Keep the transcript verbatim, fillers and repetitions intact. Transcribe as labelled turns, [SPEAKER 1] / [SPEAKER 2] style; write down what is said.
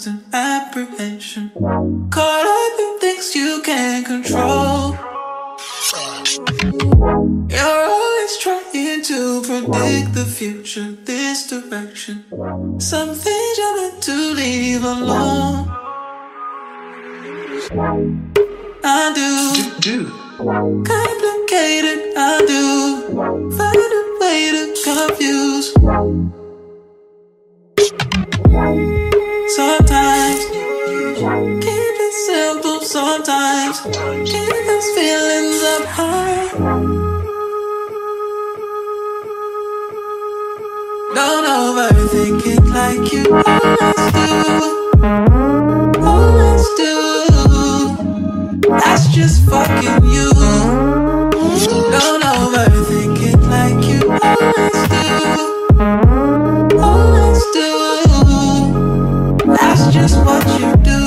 [SPEAKER 1] constant apprehension, caught up in things you can't control. You're always trying to predict the future, this direction. Some things you're meant to leave alone. I do, do. Complicated, I do. Find a way to confuse. Sometimes keep it simple, sometimes keep those feelings up high. Don't overthink it like you always do. Always do. That's just fucking you. Don't overthink it like you always do. Always do. That's just what you do.